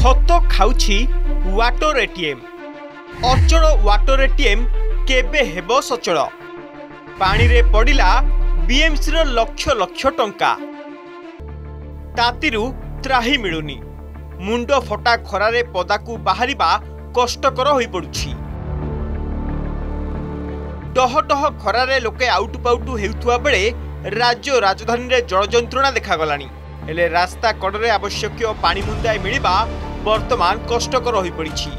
खत खाउछि water ATM. अचल वाटर एटीएम केबे हेबो सचल? पानी रे पड़िला बीएमसी रो लक्ष लक्ष टंका। तातीरु त्राही मिलुनी। मुंड फटा खरारे पदाकू बाहरिबा कष्टकर होई पड़ुछि। डह डह खरारे लोके आउटु पाउटु हेउथुआ बेले राज्य राजधानी रे जल जंत्रणा देखागलानी। हेले रास्ता कड़े आवश्यक पानी मुंदाए मिलिबा वर्तमान कष्टकर होई पड़िछि।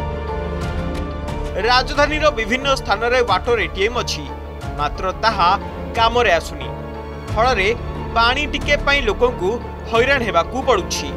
राजधानी रो विभिन्न स्थान रे वाटर एटीएम अछि, मात्र ताहा काम रे आसुनी। फलरे पानी टिके पई लोकंकु हैरान हेबाकू पड़ुछि।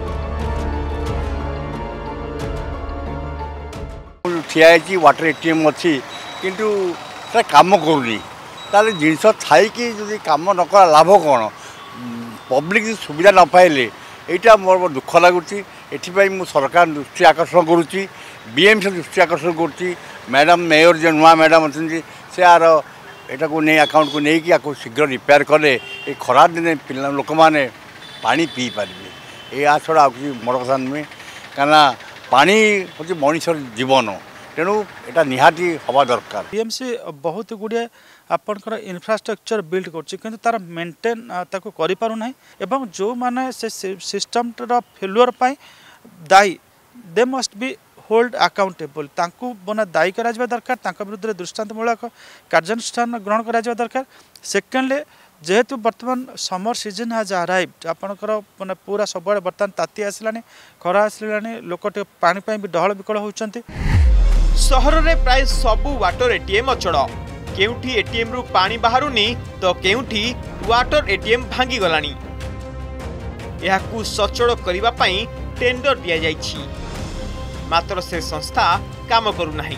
ठिया वाटर एटीएम अच्छी किंतु काम करूनी ताले जिनस थाई कि जदि काम न करा लाभ कौन? पब्लिक सुविधा न पाइले यहाँ मोर दुख लगुच। एपाई मु सरकार दृष्टि आकर्षण करुच्ची, बीएमसी दृष्टि आकर्षण करुच्ची। मैडम मेयर जो नुआ मैडम अच्छे से यार एटा को नहीं अकाउंट को नहीं कि शीघ्र रिपेयर कले ये खराब दिन पिला लोक मैंने पानी पी पारे। या छड़ा मोर कथा नुहे कहीं पानी हूँ मनुष्य जीवन, तेणु यहाँ निहाती हवा दरकार। बीएमसी बहुत गुड़िया आपणकर इन्फ्रास्ट्रक्चर बिल्ड कर तार मेंटेन ताको करि पारु नाही एवं जो माने से सिस्टम फेल्युअर पाई दायी they must be hold accountable. तांकु बना दायी करा जाबा दरकार, तांका विरुद्ध दृष्टांतमूलक कार्यानुष्ठान ग्रहण करा जाबा दरकार। सेकेंडली जेहेतु वर्तमान समर सीजन हैज अराइव्ड, आपणकर माने पूरा सब बर्तमान ताती आसलानी, खरा आसलानी, लोक पानी पाई भी डहल विकल होउचंती। सहर रे प्राय सबु वाटर एटीएम अचल। केउठी एटीएम रु पानी बाहरुनी तो केउठी वाटर एटीएम भांगी गलानी। एहाकू सचल करिबा पई टेंडर दिया जाइछि, मात्र से संस्था काम करू नाही।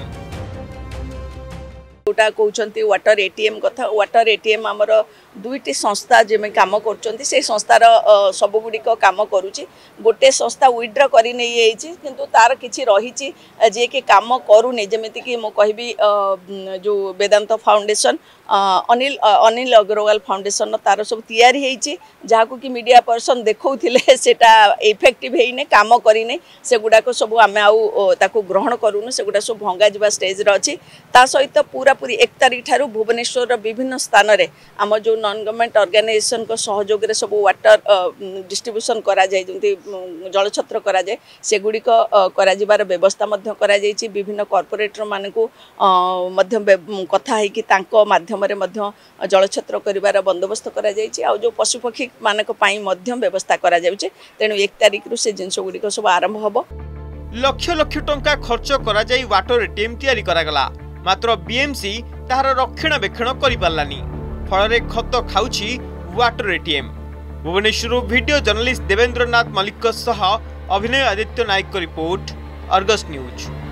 जोटा कहते वाटर एटीएम कथा, वाटर एटीएम आमर दुईटी संस्था जेमे काम कर संस्थार सबुगुड़िक काम करुच्ची। गोटे संस्था विड्र कर किंतु तार किछि रही जे कि काम करूनी, जमीती कि मु कहबी जो वेदांत फाउंडेशन अनिल अग्रवाल फाउंडेशन तार सब तैयारी होईची, जहाकू कि मीडिया पर्सन देखौथिले सेटा इफेक्टिव हेइने काम करिने, सेगुडाको सब आमे आउ ताकू ग्रहण करूनु, सेगुडा सब भंगा जिबा स्टेज रे अछि। ता सहित पूरा पूरी 1 तारिख ठारू भुवनेश्वर विभिन्न स्थान रे आम जो नॉन गवर्नमेंट ऑर्गेनाइजेशन को सहयोग रे सब वाटर डिस्ट्रीब्यूशन करा जाय, जंती जलछत्र करा जाय, सेगुडी को करा जिबार व्यवस्था मध्य करा जायछि। विभिन्न कॉर्पोरेटर मानकू मध्य कथा है कि तांको माध्यम रे मध्य जलछत्र करिवार बंदोबस्त करा जायछि। आ जो पशुपक्षी मानक पई मध्य व्यवस्था करा जायछि। तेणु 1 तारिख रु से जिनस गुडी को सब आरंभ हबो। लक्ष लक्ष टंका खर्च करा जाई वाटर एटीएम तैयारी करा गला, मात्र बीएमसी तार रक्षणाबेक्षण करि पारलानी। फलरे खत खाउछि water ATM. Bhubaneswar video journalist Devendra Nath Malik सह Abhinay Aditya Nayak report, Argus news.